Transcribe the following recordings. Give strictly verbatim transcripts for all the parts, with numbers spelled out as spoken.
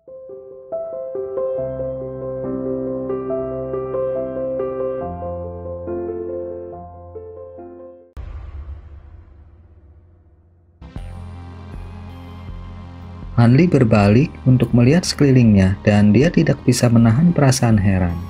Hanli berbalik untuk melihat sekelilingnya dan dia tidak bisa menahan perasaan heran.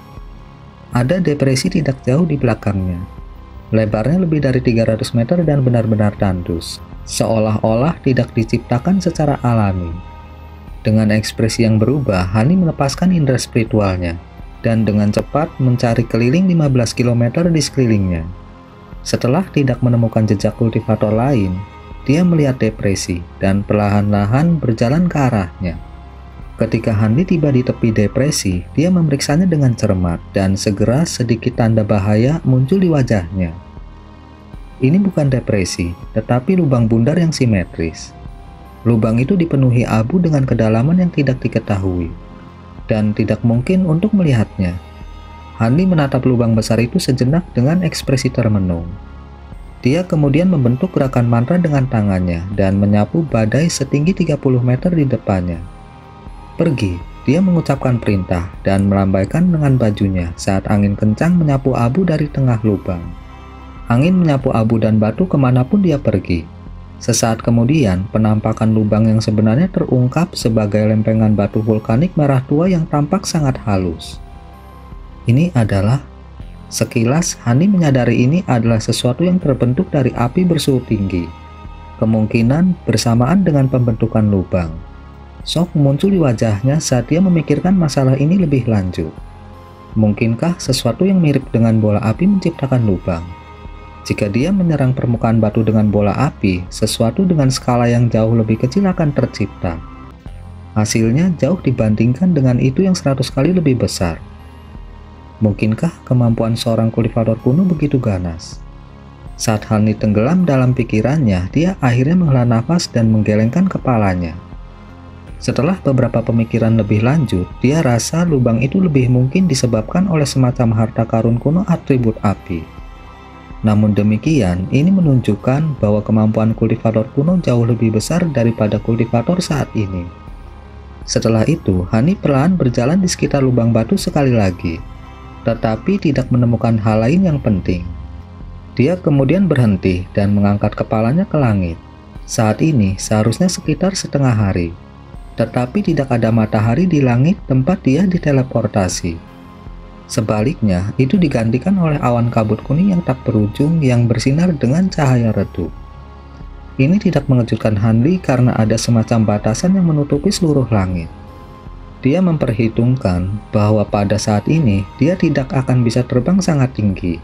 Ada depresi tidak jauh di belakangnya. Lebarnya lebih dari tiga ratus meter dan benar-benar tandus, seolah-olah tidak diciptakan secara alami. Dengan ekspresi yang berubah, Hanli melepaskan indera spiritualnya dan dengan cepat mencari keliling lima belas kilometer di sekelilingnya. Setelah tidak menemukan jejak kultivator lain, dia melihat depresi dan perlahan-lahan berjalan ke arahnya. Ketika Hanli tiba di tepi depresi, dia memeriksanya dengan cermat dan segera sedikit tanda bahaya muncul di wajahnya. Ini bukan depresi, tetapi lubang bundar yang simetris. Lubang itu dipenuhi abu dengan kedalaman yang tidak diketahui, dan tidak mungkin untuk melihatnya. Hanli menatap lubang besar itu sejenak dengan ekspresi termenung. Dia kemudian membentuk gerakan mantra dengan tangannya dan menyapu badai setinggi tiga puluh meter di depannya. Pergi, dia mengucapkan perintah dan melambaikan dengan bajunya saat angin kencang menyapu abu dari tengah lubang. Angin menyapu abu dan batu kemanapun dia pergi. Sesaat kemudian, penampakan lubang yang sebenarnya terungkap sebagai lempengan batu vulkanik merah tua yang tampak sangat halus. Ini adalah Sekilas, Hanli menyadari ini adalah sesuatu yang terbentuk dari api bersuhu tinggi. Kemungkinan bersamaan dengan pembentukan lubang. Shock muncul di wajahnya saat dia memikirkan masalah ini lebih lanjut. Mungkinkah sesuatu yang mirip dengan bola api menciptakan lubang? Jika dia menyerang permukaan batu dengan bola api, sesuatu dengan skala yang jauh lebih kecil akan tercipta. Hasilnya jauh dibandingkan dengan itu yang seratus kali lebih besar. Mungkinkah kemampuan seorang kultivator kuno begitu ganas? Saat Hanli tenggelam dalam pikirannya, dia akhirnya menghela nafas dan menggelengkan kepalanya. Setelah beberapa pemikiran lebih lanjut, dia rasa lubang itu lebih mungkin disebabkan oleh semacam harta karun kuno atribut api. Namun demikian, ini menunjukkan bahwa kemampuan kultivator kuno jauh lebih besar daripada kultivator saat ini. Setelah itu, Hanli perlahan berjalan di sekitar lubang batu sekali lagi, tetapi tidak menemukan hal lain yang penting. Dia kemudian berhenti dan mengangkat kepalanya ke langit. Saat ini seharusnya sekitar setengah hari, tetapi tidak ada matahari di langit tempat dia diteleportasi. Sebaliknya, itu digantikan oleh awan kabut kuning yang tak berujung yang bersinar dengan cahaya redup. Ini tidak mengejutkan Hanli karena ada semacam batasan yang menutupi seluruh langit. Dia memperhitungkan bahwa pada saat ini dia tidak akan bisa terbang sangat tinggi,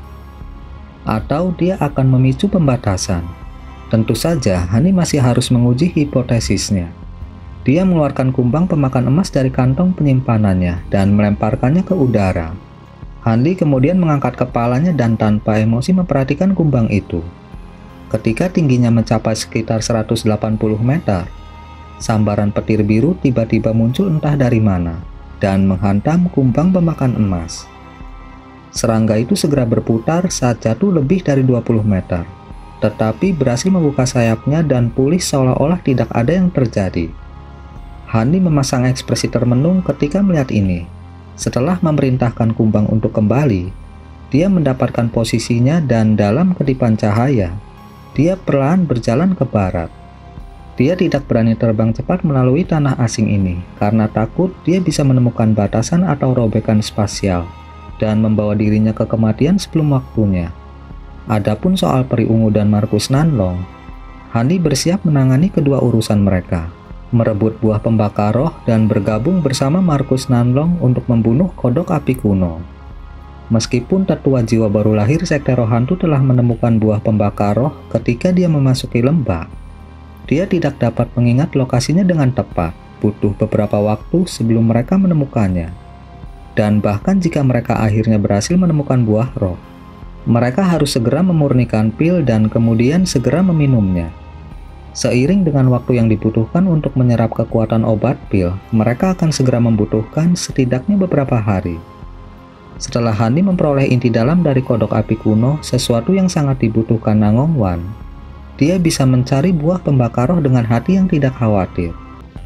atau dia akan memicu pembatasan. Tentu saja, Hanli masih harus menguji hipotesisnya. Dia mengeluarkan kumbang pemakan emas dari kantong penyimpanannya dan melemparkannya ke udara. Hanli kemudian mengangkat kepalanya dan tanpa emosi memperhatikan kumbang itu. Ketika tingginya mencapai sekitar seratus delapan puluh meter, sambaran petir biru tiba-tiba muncul entah dari mana dan menghantam kumbang pemakan emas. Serangga itu segera berputar saat jatuh lebih dari dua puluh meter, tetapi berhasil membuka sayapnya dan pulih seolah-olah tidak ada yang terjadi. Hanli memasang ekspresi termenung ketika melihat ini. Setelah memerintahkan kumbang untuk kembali, dia mendapatkan posisinya dan dalam kedipan cahaya, dia perlahan berjalan ke barat. Dia tidak berani terbang cepat melalui tanah asing ini karena takut dia bisa menemukan batasan atau robekan spasial dan membawa dirinya ke kematian sebelum waktunya. Adapun soal Peri Ungu dan Markus Nanlong, Hanli bersiap menangani kedua urusan mereka, merebut buah pembakar roh dan bergabung bersama Markus Nanlong untuk membunuh kodok api kuno. Meskipun tetua jiwa baru lahir sekte roh hantu telah menemukan buah pembakar roh ketika dia memasuki lembah, dia tidak dapat mengingat lokasinya dengan tepat, butuh beberapa waktu sebelum mereka menemukannya. Dan bahkan jika mereka akhirnya berhasil menemukan buah roh, mereka harus segera memurnikan pil dan kemudian segera meminumnya. Seiring dengan waktu yang dibutuhkan untuk menyerap kekuatan obat pil, mereka akan segera membutuhkan setidaknya beberapa hari. Setelah Hanli memperoleh inti dalam dari kodok api kuno, sesuatu yang sangat dibutuhkan Nangong Wan, dia bisa mencari buah pembakar roh dengan hati yang tidak khawatir.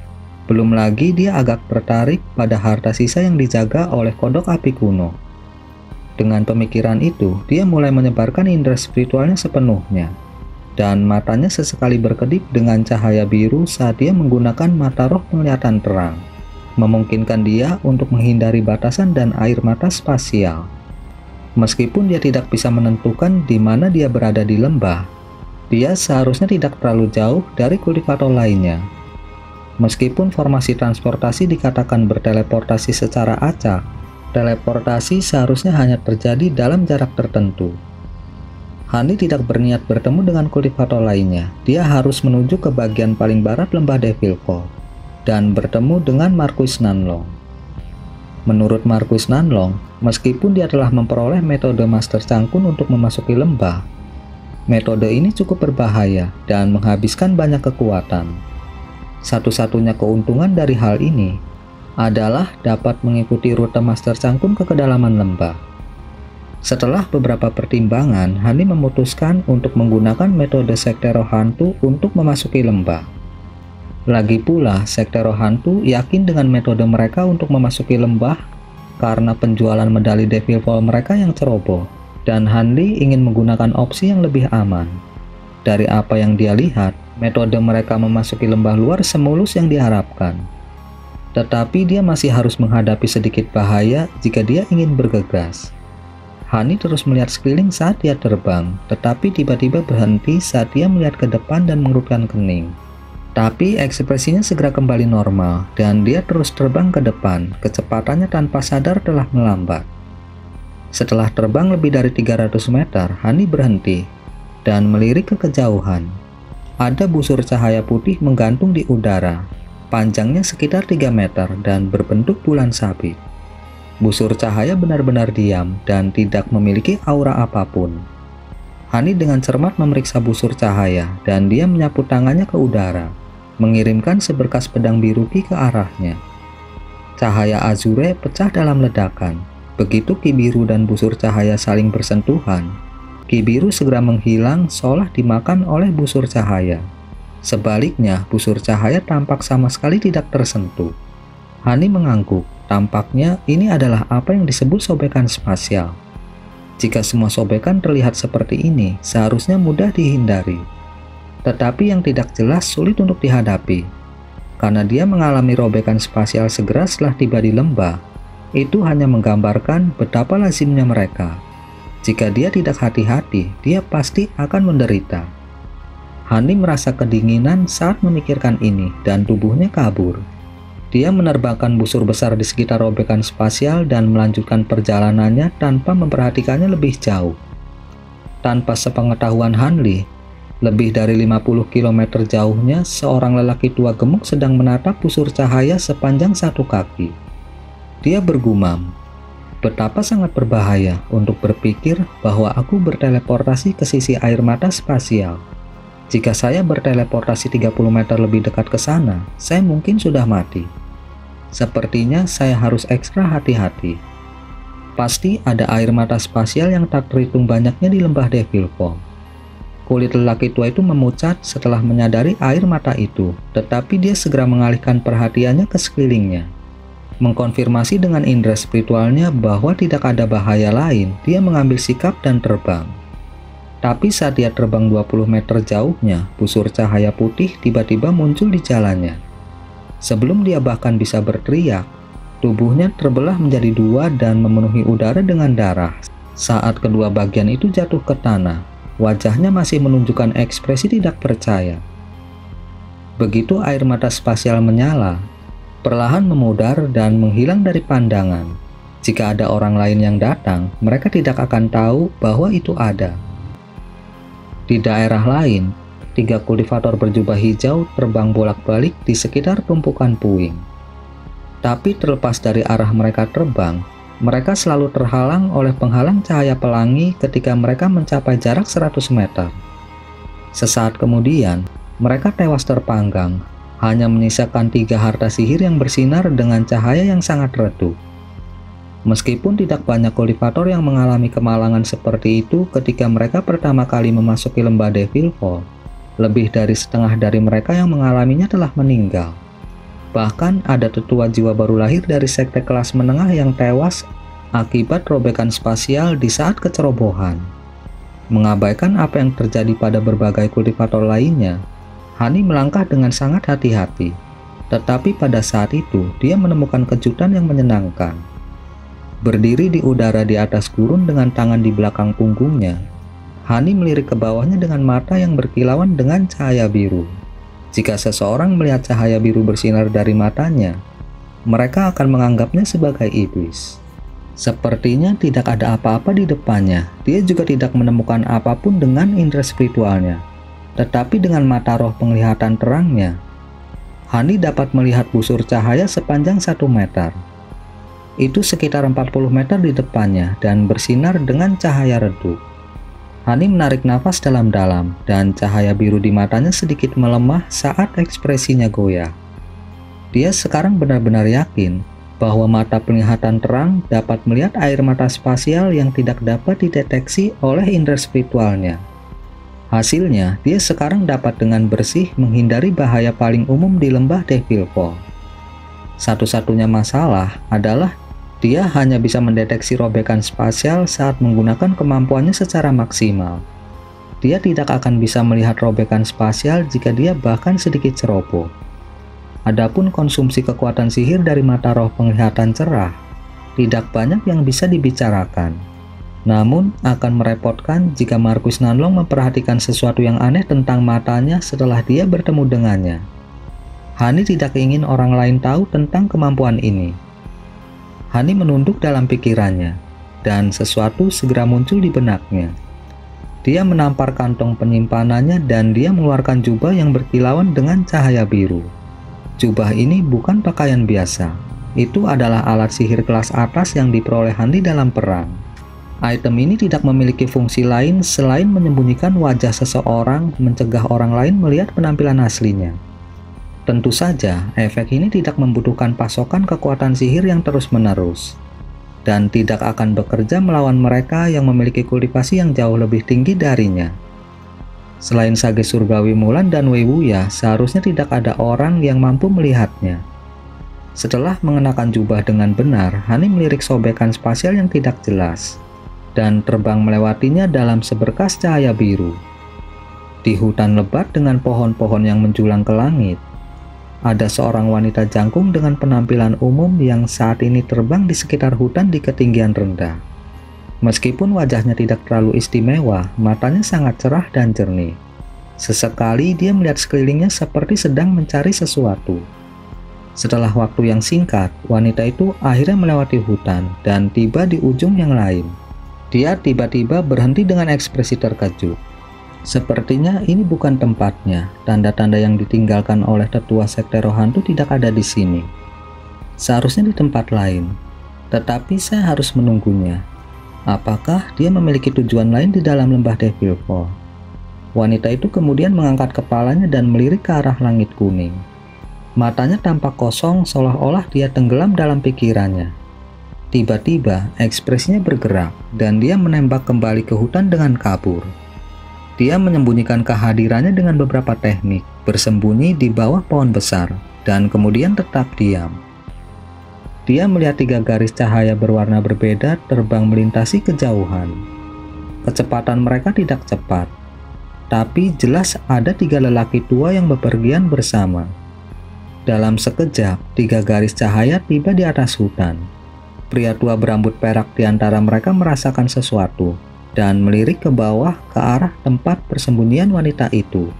Belum lagi dia agak tertarik pada harta sisa yang dijaga oleh kodok api kuno. Dengan pemikiran itu, dia mulai menyebarkan indera spiritualnya sepenuhnya. Dan matanya sesekali berkedip dengan cahaya biru saat dia menggunakan mata roh penglihatan terang, memungkinkan dia untuk menghindari batasan dan air mata spasial. Meskipun dia tidak bisa menentukan di mana dia berada di lembah, dia seharusnya tidak terlalu jauh dari kultivator lainnya. Meskipun formasi transportasi dikatakan berteleportasi secara acak, teleportasi seharusnya hanya terjadi dalam jarak tertentu. Honey tidak berniat bertemu dengan kultivator lainnya. Dia harus menuju ke bagian paling barat lembah Devil Fall dan bertemu dengan Marquis Nanlong. Menurut Marquis Nanlong, meskipun dia telah memperoleh metode Master Cangkun untuk memasuki lembah, metode ini cukup berbahaya dan menghabiskan banyak kekuatan. Satu-satunya keuntungan dari hal ini adalah dapat mengikuti rute Master Cangkun ke kedalaman lembah. Setelah beberapa pertimbangan, Honey memutuskan untuk menggunakan metode Sekte Roh Hantu untuk memasuki lembah. Lagi pula, Sekte Roh Hantu yakin dengan metode mereka untuk memasuki lembah karena penjualan medali Devil Fall mereka yang ceroboh, dan Honey ingin menggunakan opsi yang lebih aman. Dari apa yang dia lihat, metode mereka memasuki lembah luar semulus yang diharapkan. Tetapi dia masih harus menghadapi sedikit bahaya jika dia ingin bergegas. Honey terus melihat sekeliling saat dia terbang, tetapi tiba-tiba berhenti saat dia melihat ke depan dan mengerutkan kening. Tapi ekspresinya segera kembali normal, dan dia terus terbang ke depan. Kecepatannya tanpa sadar telah melambat. Setelah terbang lebih dari tiga ratus meter, Honey berhenti dan melirik ke kejauhan. Ada busur cahaya putih menggantung di udara, panjangnya sekitar tiga meter dan berbentuk bulan sabit. Busur cahaya benar-benar diam dan tidak memiliki aura apapun. Honey dengan cermat memeriksa busur cahaya dan dia menyapu tangannya ke udara, mengirimkan seberkas pedang biru ki ke arahnya. Cahaya azure pecah dalam ledakan. Begitu ki biru dan busur cahaya saling bersentuhan, ki biru segera menghilang seolah dimakan oleh busur cahaya. Sebaliknya, busur cahaya tampak sama sekali tidak tersentuh. Honey mengangguk. Tampaknya ini adalah apa yang disebut sobekan spasial. Jika semua sobekan terlihat seperti ini, seharusnya mudah dihindari. Tetapi yang tidak jelas sulit untuk dihadapi. Karena dia mengalami robekan spasial segera setelah tiba di lembah, itu hanya menggambarkan betapa lazimnya mereka. Jika dia tidak hati-hati, dia pasti akan menderita. Honey merasa kedinginan saat memikirkan ini dan tubuhnya kabur. Dia menerbangkan busur besar di sekitar robekan spasial dan melanjutkan perjalanannya tanpa memperhatikannya lebih jauh. Tanpa sepengetahuan Honey, lebih dari lima puluh kilometer jauhnya seorang lelaki tua gemuk sedang menatap busur cahaya sepanjang satu kaki. Dia bergumam, betapa sangat berbahaya untuk berpikir bahwa aku berteleportasi ke sisi air mata spasial. Jika saya berteleportasi tiga puluh meter lebih dekat ke sana, saya mungkin sudah mati. Sepertinya saya harus ekstra hati-hati. Pasti ada air mata spasial yang tak terhitung banyaknya di lembah Devil Fall. Kulit lelaki tua itu memucat setelah menyadari air mata itu, tetapi dia segera mengalihkan perhatiannya ke sekelilingnya. Mengkonfirmasi dengan indera spiritualnya bahwa tidak ada bahaya lain, dia mengambil sikap dan terbang. Tapi saat dia terbang dua puluh meter jauhnya, busur cahaya putih tiba-tiba muncul di jalannya. Sebelum dia bahkan bisa berteriak, tubuhnya terbelah menjadi dua dan memenuhi udara dengan darah. Saat kedua bagian itu jatuh ke tanah, wajahnya masih menunjukkan ekspresi tidak percaya. Begitu air mata spasial menyala, perlahan memudar dan menghilang dari pandangan. Jika ada orang lain yang datang, mereka tidak akan tahu bahwa itu ada. Di daerah lain, tiga kultivator berjubah hijau terbang bolak-balik di sekitar tumpukan puing. Tapi terlepas dari arah mereka terbang, mereka selalu terhalang oleh penghalang cahaya pelangi ketika mereka mencapai jarak seratus meter. Sesaat kemudian, mereka tewas terpanggang, hanya menyisakan tiga harta sihir yang bersinar dengan cahaya yang sangat redup. Meskipun tidak banyak kultivator yang mengalami kemalangan seperti itu ketika mereka pertama kali memasuki lembah Devil Fall, lebih dari setengah dari mereka yang mengalaminya telah meninggal. Bahkan ada tetua jiwa baru lahir dari sekte kelas menengah yang tewas akibat robekan spasial di saat kecerobohan. Mengabaikan apa yang terjadi pada berbagai kultivator lainnya, Hani melangkah dengan sangat hati-hati. Tetapi pada saat itu, dia menemukan kejutan yang menyenangkan. Berdiri di udara di atas gurun dengan tangan di belakang punggungnya, Hani melirik ke bawahnya dengan mata yang berkilauan dengan cahaya biru. Jika seseorang melihat cahaya biru bersinar dari matanya, mereka akan menganggapnya sebagai iblis. Sepertinya tidak ada apa-apa di depannya. Dia juga tidak menemukan apapun dengan indera spiritualnya. Tetapi dengan mata roh penglihatan terangnya, Hani dapat melihat busur cahaya sepanjang satu meter. Itu sekitar empat puluh meter di depannya dan bersinar dengan cahaya redup. Hani menarik nafas dalam-dalam dan cahaya biru di matanya sedikit melemah saat ekspresinya goyah. Dia sekarang benar-benar yakin bahwa mata penglihatan terang dapat melihat air mata spasial yang tidak dapat dideteksi oleh indera spiritualnya. Hasilnya, dia sekarang dapat dengan bersih menghindari bahaya paling umum di lembah Devil Fall. Satu-satunya masalah adalah dia hanya bisa mendeteksi robekan spasial saat menggunakan kemampuannya secara maksimal. Dia tidak akan bisa melihat robekan spasial jika dia bahkan sedikit ceroboh. Adapun konsumsi kekuatan sihir dari mata roh penglihatan cerah, tidak banyak yang bisa dibicarakan. Namun, akan merepotkan jika Marquis Nanlong memperhatikan sesuatu yang aneh tentang matanya setelah dia bertemu dengannya. Hani tidak ingin orang lain tahu tentang kemampuan ini. Hani menunduk dalam pikirannya, dan sesuatu segera muncul di benaknya. Dia menampar kantong penyimpanannya dan dia mengeluarkan jubah yang berkilauan dengan cahaya biru. Jubah ini bukan pakaian biasa. Itu adalah alat sihir kelas atas yang diperoleh Hani dalam perang. Item ini tidak memiliki fungsi lain selain menyembunyikan wajah seseorang, mencegah orang lain melihat penampilan aslinya. Tentu saja, efek ini tidak membutuhkan pasokan kekuatan sihir yang terus-menerus, dan tidak akan bekerja melawan mereka yang memiliki kultivasi yang jauh lebih tinggi darinya. Selain Sage Surgawi Mulan dan Wei Wuya, seharusnya tidak ada orang yang mampu melihatnya. Setelah mengenakan jubah dengan benar, Hani melirik sobekan spasial yang tidak jelas dan terbang melewatinya dalam seberkas cahaya biru. Di hutan lebat dengan pohon-pohon yang menjulang ke langit, ada seorang wanita jangkung dengan penampilan umum yang saat ini terbang di sekitar hutan di ketinggian rendah. Meskipun wajahnya tidak terlalu istimewa, matanya sangat cerah dan jernih. Sesekali dia melihat sekelilingnya seperti sedang mencari sesuatu. Setelah waktu yang singkat, wanita itu akhirnya melewati hutan dan tiba di ujung yang lain. Dia tiba-tiba berhenti dengan ekspresi terkejut. Sepertinya ini bukan tempatnya. Tanda-tanda yang ditinggalkan oleh tetua sekte roh hantu tidak ada di sini. Seharusnya di tempat lain. Tetapi saya harus menunggunya. Apakah dia memiliki tujuan lain di dalam lembah Devil Fall? Wanita itu kemudian mengangkat kepalanya dan melirik ke arah langit kuning. Matanya tampak kosong seolah-olah dia tenggelam dalam pikirannya. Tiba-tiba ekspresinya bergerak dan dia menembak kembali ke hutan dengan kabur. Dia menyembunyikan kehadirannya dengan beberapa teknik, bersembunyi di bawah pohon besar, dan kemudian tetap diam. Dia melihat tiga garis cahaya berwarna berbeda terbang melintasi kejauhan. Kecepatan mereka tidak cepat, tapi jelas ada tiga lelaki tua yang bepergian bersama. Dalam sekejap, tiga garis cahaya tiba di atas hutan. Pria tua berambut perak di antara mereka merasakan sesuatu dan melirik ke bawah ke arah tempat persembunyian wanita itu.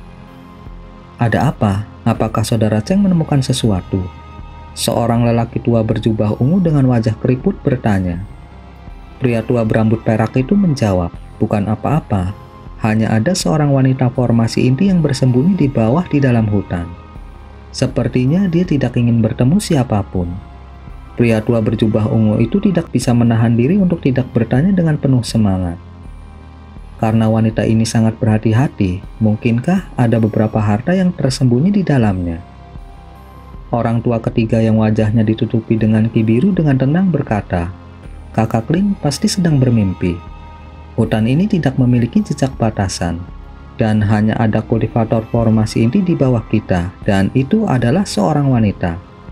Ada apa? Apakah saudara Cheng menemukan sesuatu? Seorang lelaki tua berjubah ungu dengan wajah keriput bertanya. Pria tua berambut perak itu menjawab, bukan apa-apa. Hanya ada seorang wanita formasi inti yang bersembunyi di bawah di dalam hutan. Sepertinya dia tidak ingin bertemu siapapun. Pria tua berjubah ungu itu tidak bisa menahan diri untuk tidak bertanya dengan penuh semangat. Karena wanita ini sangat berhati-hati, mungkinkah ada beberapa harta yang tersembunyi di dalamnya? Orang tua ketiga yang wajahnya ditutupi dengan ki biru dengan tenang berkata, "Kakak Ling pasti sedang bermimpi. Hutan ini tidak memiliki jejak batasan, dan hanya ada kultivator formasi inti di bawah kita, dan itu adalah seorang wanita.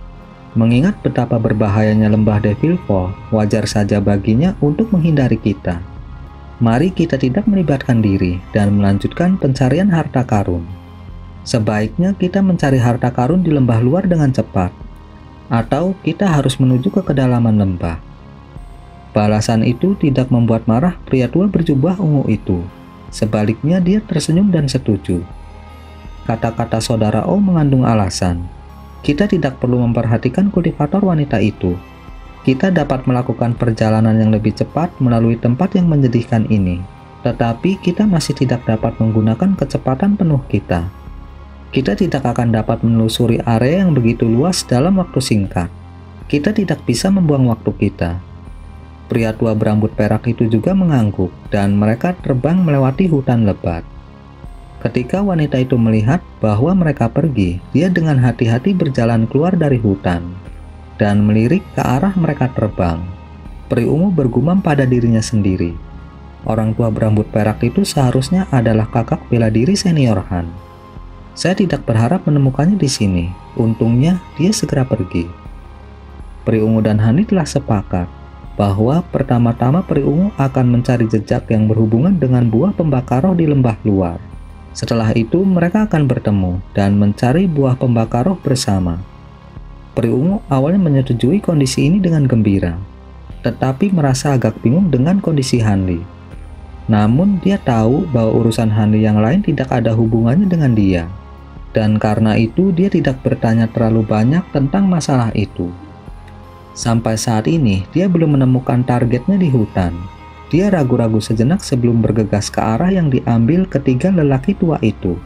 Mengingat betapa berbahayanya lembah Devil Fall, wajar saja baginya untuk menghindari kita. Mari kita tidak melibatkan diri dan melanjutkan pencarian harta karun. Sebaiknya kita mencari harta karun di lembah luar dengan cepat, atau kita harus menuju ke kedalaman lembah. Balasan itu tidak membuat marah pria tua berjubah ungu itu. Sebaliknya dia tersenyum dan setuju. Kata-kata saudara O mengandung alasan. Kita tidak perlu memperhatikan kultivator wanita itu. Kita dapat melakukan perjalanan yang lebih cepat melalui tempat yang menyedihkan ini. Tetapi kita masih tidak dapat menggunakan kecepatan penuh kita. Kita tidak akan dapat menelusuri area yang begitu luas dalam waktu singkat. Kita tidak bisa membuang waktu kita. Pria tua berambut perak itu juga mengangguk, dan mereka terbang melewati hutan lebat. Ketika wanita itu melihat bahwa mereka pergi, dia dengan hati-hati berjalan keluar dari hutan dan melirik ke arah mereka terbang. Peri ungu bergumam pada dirinya sendiri. Orang tua berambut perak itu seharusnya adalah kakak bela diri senior Han. Saya tidak berharap menemukannya di sini. Untungnya dia segera pergi. Peri ungu dan Hani telah sepakat bahwa pertama-tama peri ungu akan mencari jejak yang berhubungan dengan buah pembakaroh di lembah luar. Setelah itu mereka akan bertemu dan mencari buah pembakaroh bersama. Peri ungu awalnya menyetujui kondisi ini dengan gembira, tetapi merasa agak bingung dengan kondisi Hanli. Namun dia tahu bahwa urusan Hanli yang lain tidak ada hubungannya dengan dia, dan karena itu dia tidak bertanya terlalu banyak tentang masalah itu. Sampai saat ini dia belum menemukan targetnya di hutan. Dia ragu-ragu sejenak sebelum bergegas ke arah yang diambil ketiga lelaki tua itu.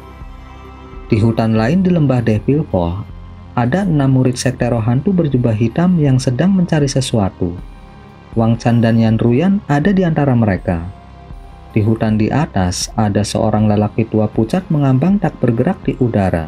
Di hutan lain di lembah Devil Fall, ada enam murid sekte roh hantu berjubah hitam yang sedang mencari sesuatu. Wang Chan dan Yan Ruyan ada di antara mereka. Di hutan di atas, ada seorang lelaki tua pucat mengambang tak bergerak di udara.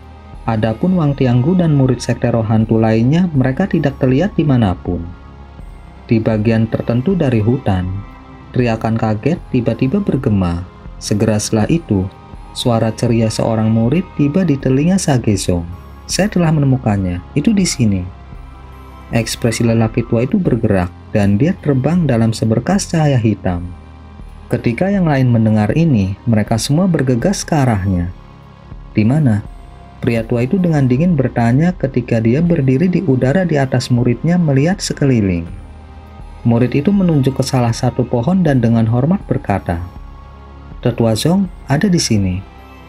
Adapun Wang Tianggu dan murid sekte roh hantu lainnya, mereka tidak terlihat dimanapun. Di bagian tertentu dari hutan, teriakan kaget tiba-tiba bergema. Segera setelah itu, suara ceria seorang murid tiba di telinga Sagezong. Saya telah menemukannya, itu di sini. Ekspresi lelaki tua itu bergerak, dan dia terbang dalam seberkas cahaya hitam. Ketika yang lain mendengar ini, mereka semua bergegas ke arahnya. Di mana? Pria tua itu dengan dingin bertanya ketika dia berdiri di udara di atas muridnya melihat sekeliling. Murid itu menunjuk ke salah satu pohon dan dengan hormat berkata, "Tetua Zong ada di sini."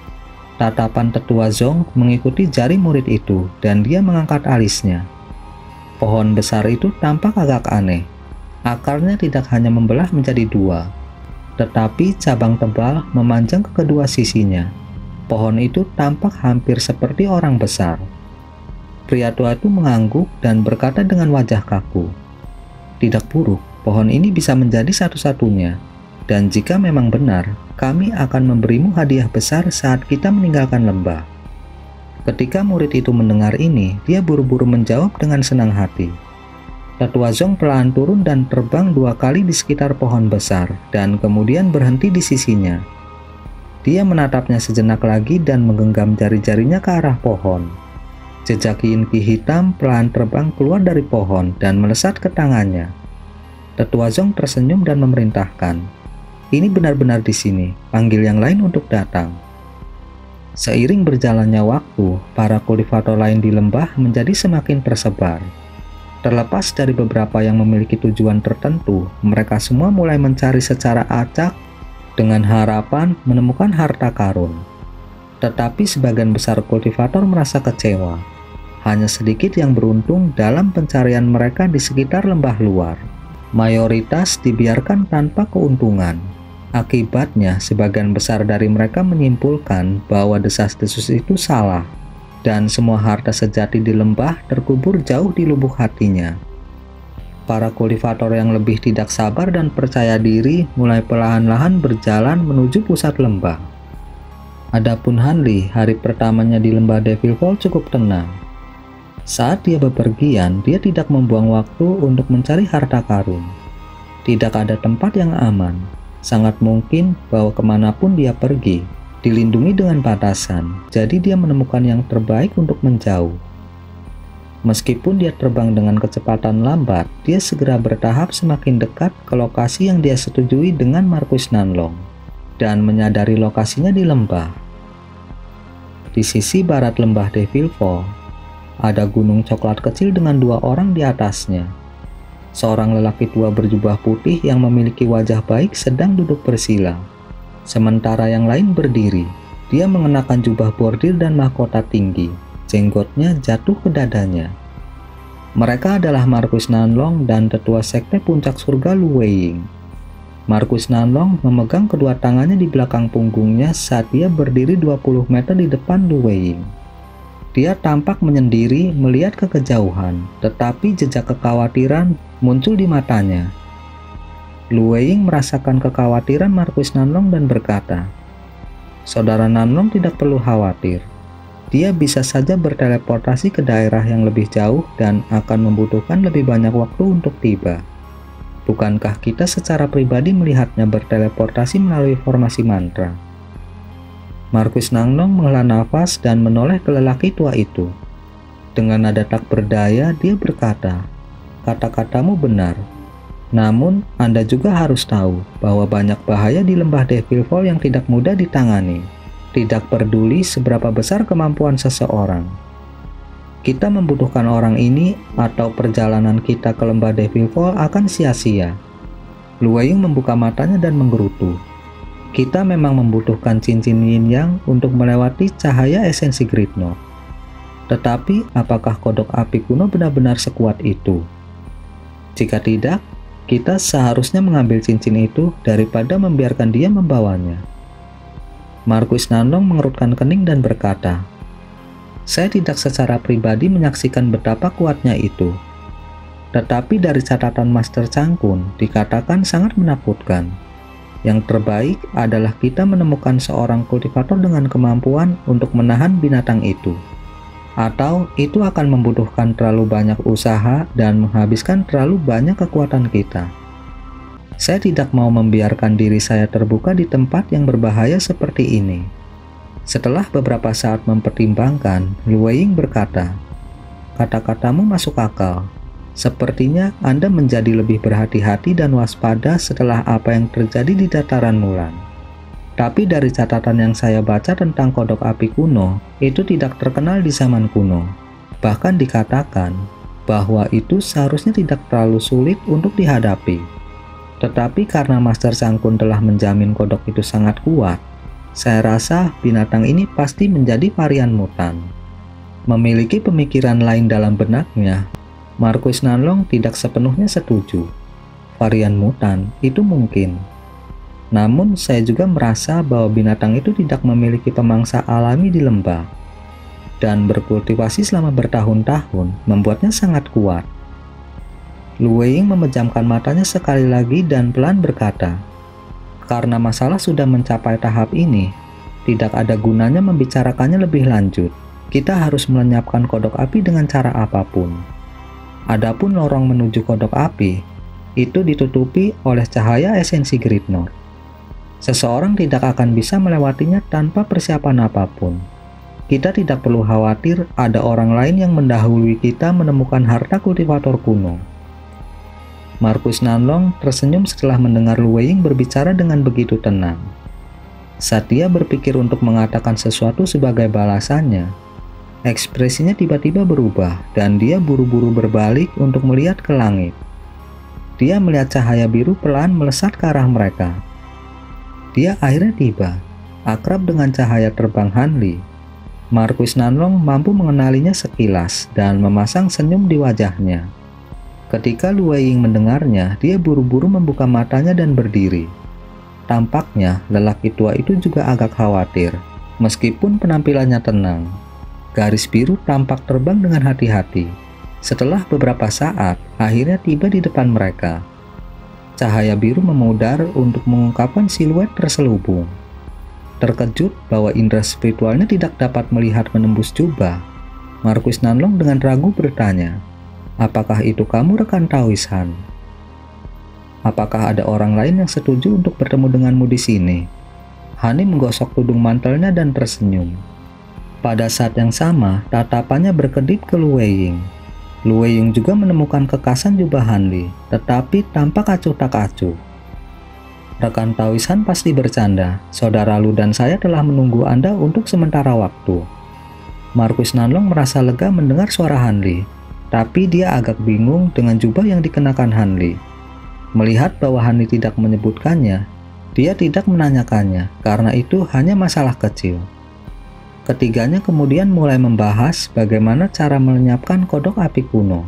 Tatapan Tetua Zong mengikuti jari murid itu dan dia mengangkat alisnya. Pohon besar itu tampak agak aneh. Akarnya tidak hanya membelah menjadi dua, tetapi cabang tebal memanjang ke kedua sisinya. Pohon itu tampak hampir seperti orang besar. Pria tua itu mengangguk dan berkata dengan wajah kaku, "Tidak buruk, pohon ini bisa menjadi satu-satunya. Dan jika memang benar, kami akan memberimu hadiah besar saat kita meninggalkan lembah." Ketika murid itu mendengar ini, dia buru-buru menjawab dengan senang hati. Tetua Zong pelan turun dan terbang dua kali di sekitar pohon besar, dan kemudian berhenti di sisinya. Dia menatapnya sejenak lagi dan menggenggam jari-jarinya ke arah pohon. Jejak Yinki hitam pelan terbang keluar dari pohon dan melesat ke tangannya. Tetua Zong tersenyum dan memerintahkan, "Ini benar-benar di sini, panggil yang lain untuk datang." Seiring berjalannya waktu, para kultivator lain di lembah menjadi semakin tersebar. Terlepas dari beberapa yang memiliki tujuan tertentu, mereka semua mulai mencari secara acak dengan harapan menemukan harta karun. Tetapi sebagian besar kultivator merasa kecewa. Hanya sedikit yang beruntung dalam pencarian mereka di sekitar lembah luar. Mayoritas dibiarkan tanpa keuntungan. Akibatnya, sebagian besar dari mereka menyimpulkan bahwa desas-desus itu salah, dan semua harta sejati di lembah terkubur jauh di lubuk hatinya. Para kultivator yang lebih tidak sabar dan percaya diri mulai perlahan-lahan berjalan menuju pusat lembah. Adapun Hanli, hari pertamanya di lembah Devil Fall cukup tenang. Saat dia bepergian, dia tidak membuang waktu untuk mencari harta karun. Tidak ada tempat yang aman. Sangat mungkin bahwa kemanapun dia pergi, dilindungi dengan batasan, jadi dia menemukan yang terbaik untuk menjauh. Meskipun dia terbang dengan kecepatan lambat, dia segera bertahap semakin dekat ke lokasi yang dia setujui dengan Marquis Nanlong, dan menyadari lokasinya di lembah. Di sisi barat lembah Devil Fall, ada gunung coklat kecil dengan dua orang di atasnya. Seorang lelaki tua berjubah putih yang memiliki wajah baik sedang duduk bersila, sementara yang lain berdiri. Dia mengenakan jubah bordir dan mahkota tinggi. Jenggotnya jatuh ke dadanya. Mereka adalah Marquis Nanlong dan tetua sekte puncak surga Lu Weiying. Marquis Nanlong memegang kedua tangannya di belakang punggungnya saat dia berdiri dua puluh meter di depan Lu Weiying. Dia tampak menyendiri melihat ke kejauhan, tetapi jejak kekhawatiran muncul di matanya. Lu Weiying merasakan kekhawatiran Marquis Nanlong dan berkata, "Saudara Nanlong tidak perlu khawatir. Dia bisa saja berteleportasi ke daerah yang lebih jauh dan akan membutuhkan lebih banyak waktu untuk tiba. Bukankah kita secara pribadi melihatnya berteleportasi melalui formasi mantra?" Marquis Nanlong menghela nafas dan menoleh ke lelaki tua itu. Dengan nada tak berdaya, dia berkata, "Kata-katamu benar. Namun, Anda juga harus tahu bahwa banyak bahaya di lembah Devil Fall yang tidak mudah ditangani. Tidak peduli seberapa besar kemampuan seseorang. Kita membutuhkan orang ini atau perjalanan kita ke lembah Devil Fall akan sia-sia." Lu Weiying membuka matanya dan menggerutu. Kita memang membutuhkan cincin yin yang untuk melewati cahaya esensi Gridnor. Tetapi apakah kodok api kuno benar-benar sekuat itu? Jika tidak, kita seharusnya mengambil cincin itu daripada membiarkan dia membawanya. Marquis Nanlong mengerutkan kening dan berkata, "Saya tidak secara pribadi menyaksikan betapa kuatnya itu. Tetapi dari catatan Master Changkun dikatakan sangat menakutkan. Yang terbaik adalah kita menemukan seorang kultivator dengan kemampuan untuk menahan binatang itu. Atau itu akan membutuhkan terlalu banyak usaha dan menghabiskan terlalu banyak kekuatan kita. Saya tidak mau membiarkan diri saya terbuka di tempat yang berbahaya seperti ini." Setelah beberapa saat mempertimbangkan, Lu Weiying berkata, "Kata-katamu masuk akal. Sepertinya Anda menjadi lebih berhati-hati dan waspada setelah apa yang terjadi di dataran Mulan. Tapi dari catatan yang saya baca tentang kodok api kuno, itu tidak terkenal di zaman kuno. Bahkan dikatakan bahwa itu seharusnya tidak terlalu sulit untuk dihadapi. Tetapi karena Master Changkun telah menjamin kodok itu sangat kuat, saya rasa binatang ini pasti menjadi varian mutan." Memiliki pemikiran lain dalam benaknya, Marquis Nanlong tidak sepenuhnya setuju. Varian mutan itu mungkin. Namun saya juga merasa bahwa binatang itu tidak memiliki pemangsa alami di lembah. Dan berkultivasi selama bertahun-tahun membuatnya sangat kuat. Lu Weiying memejamkan matanya sekali lagi dan pelan berkata, "Karena masalah sudah mencapai tahap ini, tidak ada gunanya membicarakannya lebih lanjut. Kita harus melenyapkan kodok api dengan cara apapun. Adapun lorong menuju kodok api, itu ditutupi oleh cahaya esensi Gridnor. Seseorang tidak akan bisa melewatinya tanpa persiapan apapun. Kita tidak perlu khawatir ada orang lain yang mendahului kita menemukan harta kultivator kuno." Marquis Nanlong tersenyum setelah mendengar Lu Weiying berbicara dengan begitu tenang. Saat dia berpikir untuk mengatakan sesuatu sebagai balasannya, ekspresinya tiba-tiba berubah dan dia buru-buru berbalik untuk melihat ke langit. Dia melihat cahaya biru pelan melesat ke arah mereka. Dia akhirnya tiba, akrab dengan cahaya terbang Hanli. Marquis Nanlong mampu mengenalinya sekilas dan memasang senyum di wajahnya. Ketika Lu Weiying mendengarnya, dia buru-buru membuka matanya dan berdiri. Tampaknya lelaki tua itu juga agak khawatir, meskipun penampilannya tenang. Garis biru tampak terbang dengan hati-hati. Setelah beberapa saat, akhirnya tiba di depan mereka. Cahaya biru memudar untuk mengungkapkan siluet terselubung. Terkejut bahwa indera spiritualnya tidak dapat melihat menembus jubah, Marquis Nanlong dengan ragu bertanya, "Apakah itu kamu rekan Taois Han? Apakah ada orang lain yang setuju untuk bertemu denganmu di sini?" Hani menggosok tudung mantelnya dan tersenyum. Pada saat yang sama, tatapannya berkedip ke Lu Weiying. Lu Weiying juga menemukan kekasan jubah Han Li, tetapi tampak acuh tak acuh. Rekan Taoisan pasti bercanda, saudara Lu dan saya telah menunggu Anda untuk sementara waktu. Marquis Nanlong merasa lega mendengar suara Han Li, tapi dia agak bingung dengan jubah yang dikenakan Han Li. Melihat bahwa Han Li tidak menyebutkannya, dia tidak menanyakannya karena itu hanya masalah kecil. Ketiganya kemudian mulai membahas bagaimana cara melenyapkan kodok api kuno.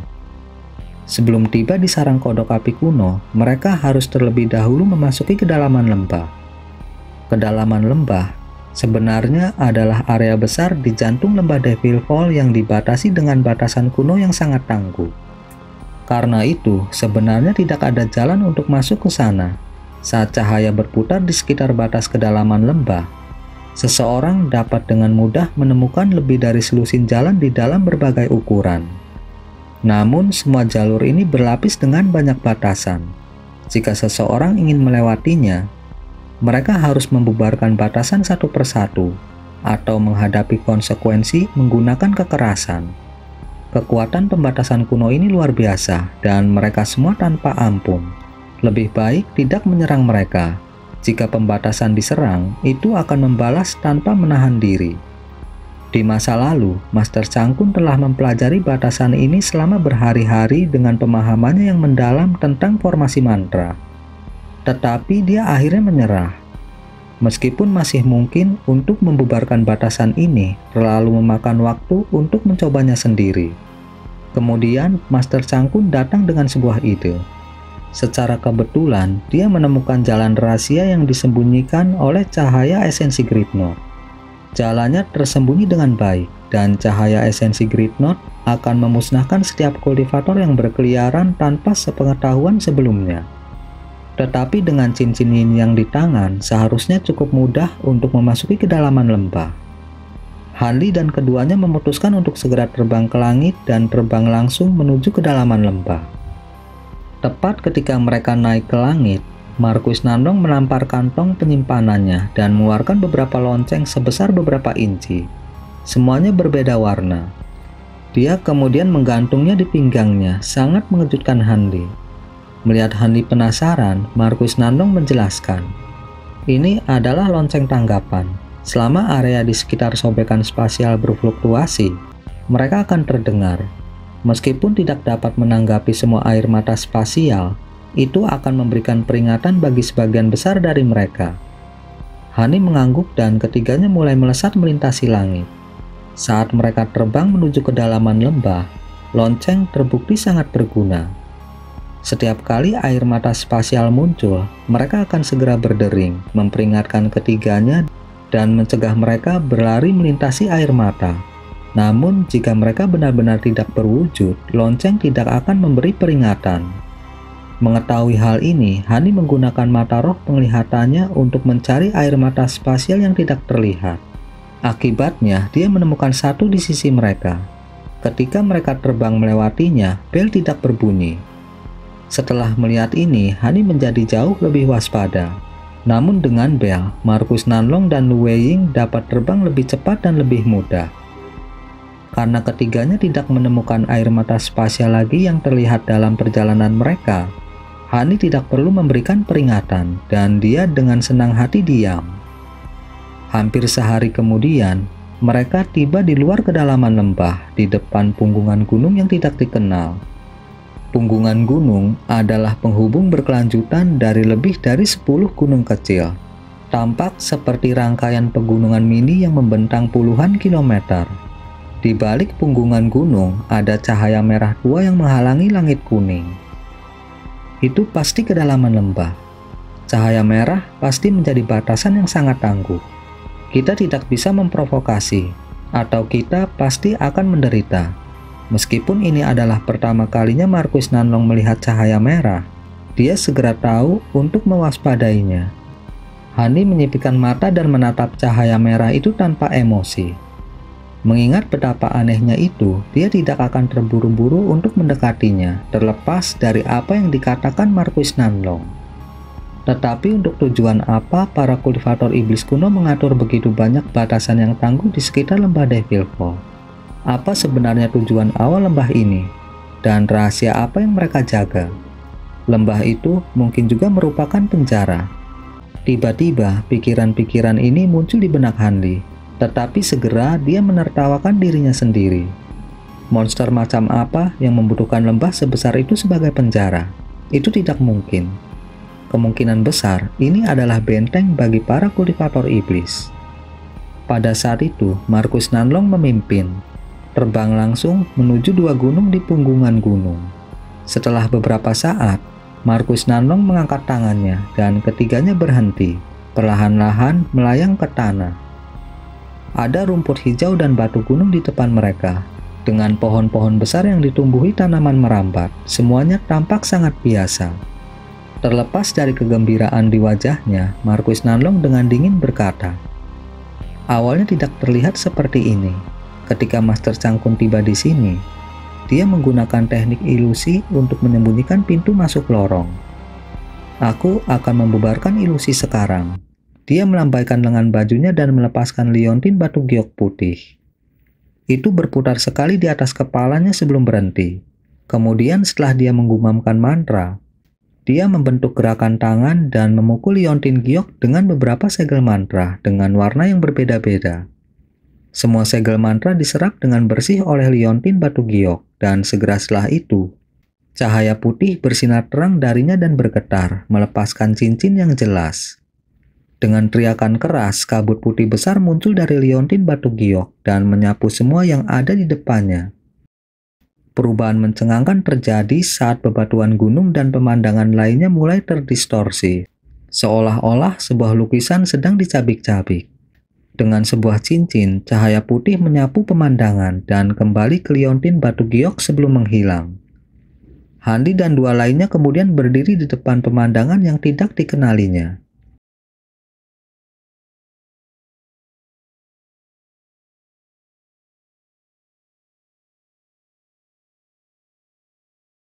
Sebelum tiba di sarang kodok api kuno, mereka harus terlebih dahulu memasuki kedalaman lembah. Kedalaman lembah sebenarnya adalah area besar di jantung lembah Devil Fall yang dibatasi dengan batasan kuno yang sangat tangguh. Karena itu, sebenarnya tidak ada jalan untuk masuk ke sana. Saat cahaya berputar di sekitar batas kedalaman lembah, seseorang dapat dengan mudah menemukan lebih dari selusin jalan di dalam berbagai ukuran. Namun, semua jalur ini berlapis dengan banyak batasan. Jika seseorang ingin melewatinya, mereka harus membubarkan batasan satu persatu atau menghadapi konsekuensi menggunakan kekerasan. Kekuatan pembatasan kuno ini luar biasa dan mereka semua tanpa ampun. Lebih baik tidak menyerang mereka. Jika pembatasan diserang, itu akan membalas tanpa menahan diri. Di masa lalu, Master Changkun telah mempelajari batasan ini selama berhari-hari dengan pemahamannya yang mendalam tentang formasi mantra. Tetapi dia akhirnya menyerah. Meskipun masih mungkin untuk membubarkan batasan ini terlalu memakan waktu untuk mencobanya sendiri. Kemudian, Master Changkun datang dengan sebuah ide. Secara kebetulan, dia menemukan jalan rahasia yang disembunyikan oleh cahaya esensi Great Note. Jalannya tersembunyi dengan baik, dan cahaya esensi Great Note akan memusnahkan setiap kultivator yang berkeliaran tanpa sepengetahuan sebelumnya. Tetapi dengan cincin yin yang di tangan, seharusnya cukup mudah untuk memasuki kedalaman lembah. Han Li dan keduanya memutuskan untuk segera terbang ke langit dan terbang langsung menuju kedalaman lembah. Tepat ketika mereka naik ke langit, Marquis Nanlong menampar kantong penyimpanannya dan mengeluarkan beberapa lonceng sebesar beberapa inci. Semuanya berbeda warna. Dia kemudian menggantungnya di pinggangnya, sangat mengejutkan Han Li. Melihat Han Li penasaran, Marquis Nanlong menjelaskan, ini adalah lonceng tanggapan. Selama area di sekitar sobekan spasial berfluktuasi, mereka akan terdengar. Meskipun tidak dapat menanggapi semua air mata spasial, itu akan memberikan peringatan bagi sebagian besar dari mereka. Han Li mengangguk dan ketiganya mulai melesat melintasi langit. Saat mereka terbang menuju kedalaman lembah, lonceng terbukti sangat berguna. Setiap kali air mata spasial muncul, mereka akan segera berdering, memperingatkan ketiganya dan mencegah mereka berlari melintasi air mata. Namun, jika mereka benar-benar tidak berwujud, lonceng tidak akan memberi peringatan. Mengetahui hal ini, Han Li menggunakan mata roh penglihatannya untuk mencari air mata spasial yang tidak terlihat. Akibatnya, dia menemukan satu di sisi mereka. Ketika mereka terbang melewatinya, bel tidak berbunyi. Setelah melihat ini, Han Li menjadi jauh lebih waspada. Namun dengan bel, Marquis Nanlong dan Lu Weiying dapat terbang lebih cepat dan lebih mudah. Karena ketiganya tidak menemukan air mata spasial lagi yang terlihat dalam perjalanan mereka, Han Li tidak perlu memberikan peringatan dan dia dengan senang hati diam. Hampir sehari kemudian, mereka tiba di luar kedalaman lembah di depan punggungan gunung yang tidak dikenal. Punggungan gunung adalah penghubung berkelanjutan dari lebih dari sepuluh gunung kecil. Tampak seperti rangkaian pegunungan mini yang membentang puluhan kilometer. Di balik punggungan gunung ada cahaya merah tua yang menghalangi langit kuning. Itu pasti kedalaman lembah. Cahaya merah pasti menjadi batasan yang sangat tangguh. Kita tidak bisa memprovokasi, atau kita pasti akan menderita. Meskipun ini adalah pertama kalinya Marquis Nanlong melihat cahaya merah, dia segera tahu untuk mewaspadainya. Han Li menyipitkan mata dan menatap cahaya merah itu tanpa emosi. Mengingat betapa anehnya itu, dia tidak akan terburu-buru untuk mendekatinya, terlepas dari apa yang dikatakan Marquis Nanlong. Tetapi untuk tujuan apa para kultivator iblis kuno mengatur begitu banyak batasan yang tangguh di sekitar lembah Devil Fall? Apa sebenarnya tujuan awal lembah ini? dan rahasia apa yang mereka jaga. Lembah itu mungkin juga merupakan penjara. Tiba-tiba pikiran-pikiran ini muncul di benak Hanli, tetapi segera dia menertawakan dirinya sendiri. Monster macam apa yang membutuhkan lembah sebesar itu sebagai penjara? Itu tidak mungkin. Kemungkinan besar ini adalah benteng bagi para kultivator iblis. Pada saat itu, Markus Nanlong memimpin, terbang langsung menuju dua gunung di punggungan gunung. Setelah beberapa saat, Markus Nanlong mengangkat tangannya dan ketiganya berhenti, perlahan-lahan melayang ke tanah. Ada rumput hijau dan batu gunung di depan mereka, dengan pohon-pohon besar yang ditumbuhi tanaman merambat. Semuanya tampak sangat biasa. Terlepas dari kegembiraan di wajahnya, Markus Nanlong dengan dingin berkata, "Awalnya tidak terlihat seperti ini. Ketika Master Cangkun tiba di sini, dia menggunakan teknik ilusi untuk menyembunyikan pintu masuk lorong. Aku akan membubarkan ilusi sekarang." Dia melambaikan lengan bajunya dan melepaskan liontin batu giok putih. Itu berputar sekali di atas kepalanya sebelum berhenti. Kemudian setelah dia menggumamkan mantra, dia membentuk gerakan tangan dan memukul liontin giok dengan beberapa segel mantra dengan warna yang berbeda-beda. Semua segel mantra diserap dengan bersih oleh liontin batu giok, dan segera setelah itu, cahaya putih bersinar terang darinya dan bergetar, melepaskan cincin yang jelas. Dengan teriakan keras, kabut putih besar muncul dari liontin batu giok dan menyapu semua yang ada di depannya. Perubahan mencengangkan terjadi saat bebatuan gunung dan pemandangan lainnya mulai terdistorsi, seolah-olah sebuah lukisan sedang dicabik-cabik. Dengan sebuah cincin, cahaya putih menyapu pemandangan dan kembali ke liontin batu giok sebelum menghilang. Hanli dan dua lainnya kemudian berdiri di depan pemandangan yang tidak dikenalinya.